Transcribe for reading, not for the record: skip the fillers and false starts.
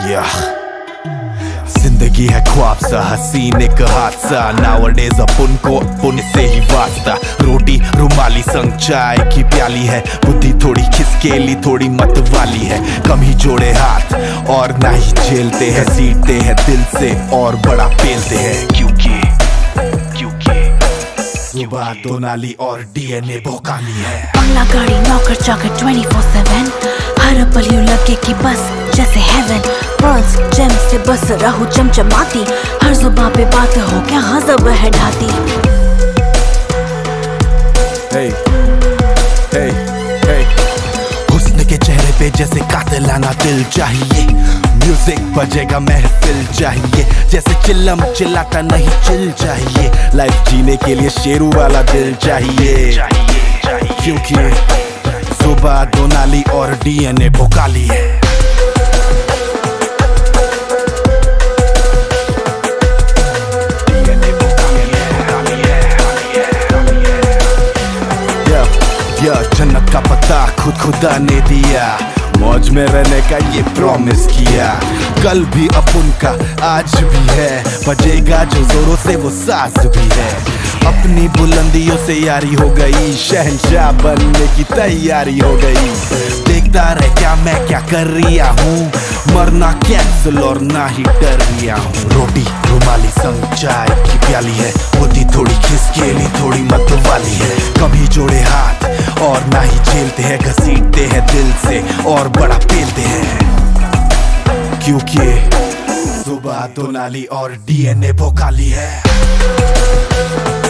जिंदगी है ख्वाब सा, हसीन एक हादसा। नाउअडेज अपन को अपन से ही वास्ता। रोटी रुमाली संग चाय की प्याली है। बुद्धि थोड़ी खिसकेली थोड़ी मत वाली है। कम ही जोड़े हाथ और ना ही झेलते हैं। सीटते हैं दिल से और बड़ा पेलते हैं। क्योंकि सुबह दो नाली और डीएनए भौकाली है। बंगला गाड़ी नौकर चाकर 24/7। हर पल यूं लगे कि बस जैसे हेवन। पर्ल्स जेम से बस रहूं चमचमाती। हर जुबान पे बात हो क्या गज़ब है ढाती। hey, hey, hey. हुस्न के चेहरे पे जैसे कातिलाना दिल चाहिए। म्यूजिक बजेगा महफिल चाहिए। जैसे चिल्लम चिल्लाता नहीं चिल चाहिए। लाइफ जीने के लिए शेरू वाला दिल चाहिए। क्योंकि सुबह दो नाली और डीएनए भौकाली है। जन्नत का पता खुद खुदा ने दिया। मौज में रहने का ये प्रॉमिस किया। कल भी अपन का आज भी है। बजेगा जो जोरों से वो साज भी है। अपनी बुलंदियों से यारी हो गई। शहंशाह बनने की तैयारी हो गई। देखता रह क्या मैं क्या कर रिया हूँ। मरना कैंसिल और ना ही डर रिया हूँ। रोटी रुमाली संग चाय की प्याली है। बुद्धि थोड़ी खिसकेली थोड़ी मत वाली है। कभी जोड़े हाथ और ना ही झेलते हैं। घसीटते हैं दिल से और बड़ा पेलते हैं। क्योंकि सुबह दो नाली और डीएनए भौकाली है।